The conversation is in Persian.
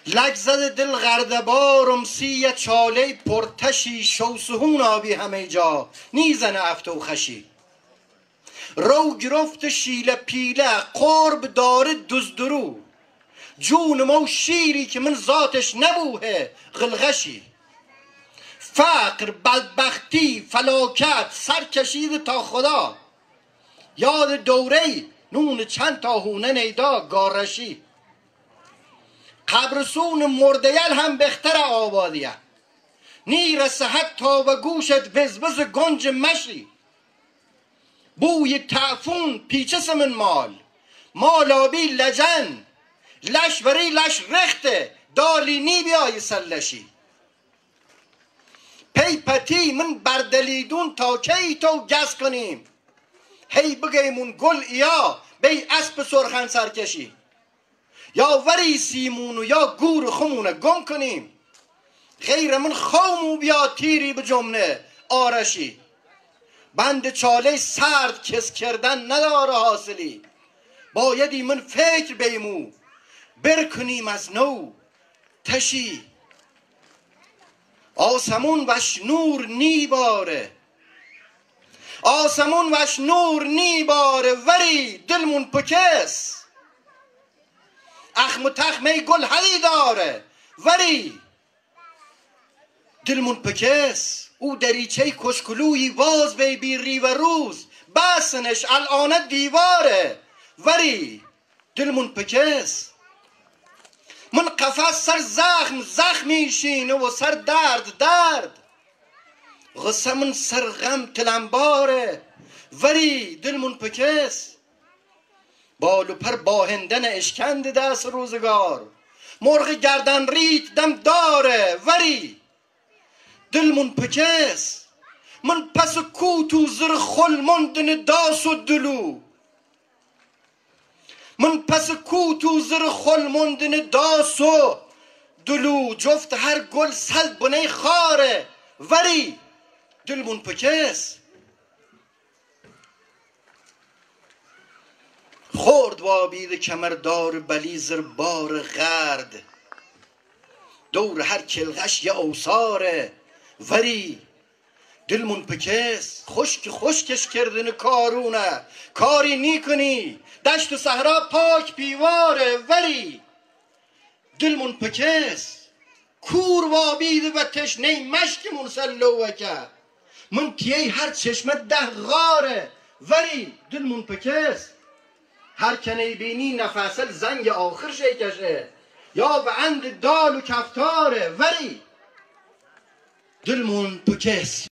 لگزد دل غردبارم سی چاله پرتشی شوسهون آبی همه جا نیزن افتو خشی رو گرفت شیله پیله قرب داره دزدرو جون مو شیری که من ذاتش نبوه غلغشی فقر بدبختی فلاکت سر کشید تا خدا یاد دوره نون چند تا هونه نیدا گارشی قبرسون مردیل هم بختر آبادیه نیر صحت تا به گوشت بزبز گنج مشی بوی تعفون پیچس من مالابی لجن لش بری لش رخته دالی نی بیای سلشی پی پتی من بردلیدون تا کی تو گس کنیم هی بگیمون گل ایا بی اسب سرخن سرکشی یا وری سیمونو یا گور خمونه گم کنیم غیر من خومو بیا تیری به جمله آرشی بند چاله سرد کس کردن نداره حاصلی بایدی من فکر بیمو برکنیم از نو تشی آسمون وش نور نیباره وری دلمون پکس اخم و تخمه گل هلی داره وری دلمون پکس او دریچه کشکلوی باز بی ری و روز بسنش الان دیواره وری دلمون پکس من قفس سر زخمی شینه و سر درد غصه من سر غم تلمباره وری دلمون پکس بال و پر باهندن اشکند دست روزگار مرغ گردن ریت دم داره وری دلمون پکس من پس کوتو زر خل مندن داس و دلو جفت هر گل سلب بنه خاره وری دلمون پکس خورد وابید کمردار بلیزر بار غرد دور هر کلغش یه اوساره وری دلمون پکس خشکش کردن کارونه کاری نیکنی دشت و صحرا پاک پیواره ولی دلمون پکس کور وابیده و تشنه مشکمون سلوکه من تیه هر چشمت 10 غاره ولی دلمون پکس هر کنی بینی نفسل زنگ آخر شیکشه یا به اند دال و کفتاره ولی دلمون پکس